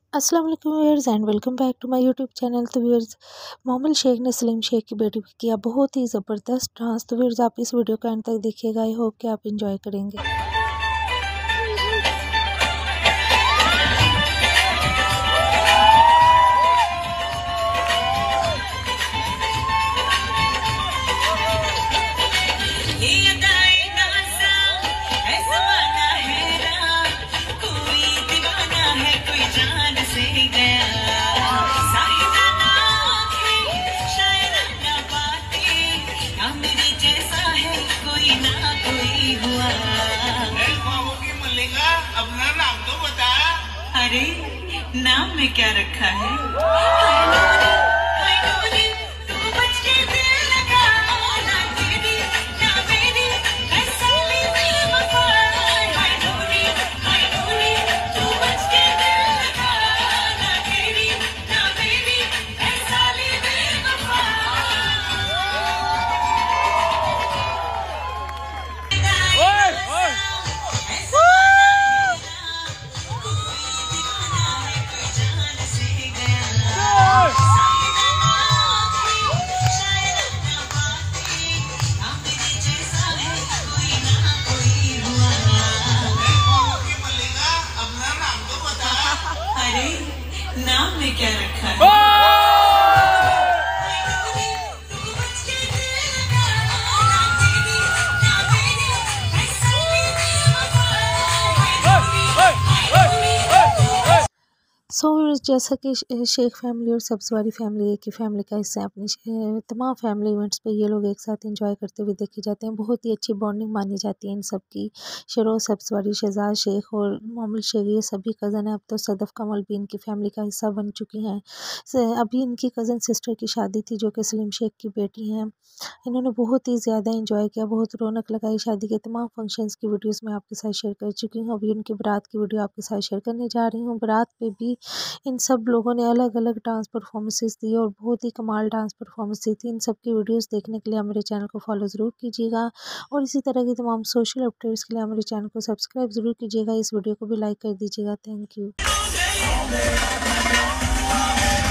अस्सलाम वालेकुम viewers and welcome back to my YouTube channel. तो व्यूअर्स, मोमिल शेख ने सलीम शेख की बेटी पे किया बहुत ही ज़बरदस्त डांस। तो व्यूअर्स, आप इस वीडियो का एंड तक देखिएगा। आई होप कि आप इंजॉय करेंगे। अपना नाम तो बता। अरे, नाम में क्या रखा है? नाम में क्या रखा है? सो जैसा कि शेख फैमिली और सब्ज़ वाली फैमिली एक ही फैमिली का हिस्सा है। अपनी तमाम फैमिली इवेंट्स पे ये लोग एक साथ एंजॉय करते हुए देखे जाते हैं। बहुत ही अच्छी बॉन्डिंग मानी जाती है इन सब की। शरोज सब्ज़ वाली, शहजाद शेख और मोमिल शेख ये सभी कज़न हैं। अब तो सदफ़ कमल भी इनकी फैमिली का हिस्सा बन चुकी हैं। अभी इनकी कज़न सिस्टर की शादी थी जो कि सलीम शेख की बेटी हैं। इन्होंने बहुत ही ज़्यादा एंजॉय किया, बहुत रौनक लगाई। शादी के तमाम फंक्शंस की वीडियोस मैं आपके साथ शेयर कर चुकी हूँ। अभी उनकी बारात की वीडियो आपके साथ शेयर करने जा रही हूँ। बारात पे भी इन सब लोगों ने अलग अलग डांस परफॉर्मेंसेस दी और बहुत ही कमाल डांस परफॉर्मेंस दी थी। इन सब की वीडियोस देखने के लिए मेरे चैनल को फॉलो ज़रूर कीजिएगा और इसी तरह की तमाम सोशल अपडेट्स के लिए मेरे चैनल को सब्सक्राइब ज़रूर कीजिएगा। इस वीडियो को भी लाइक कर दीजिएगा। Thank you.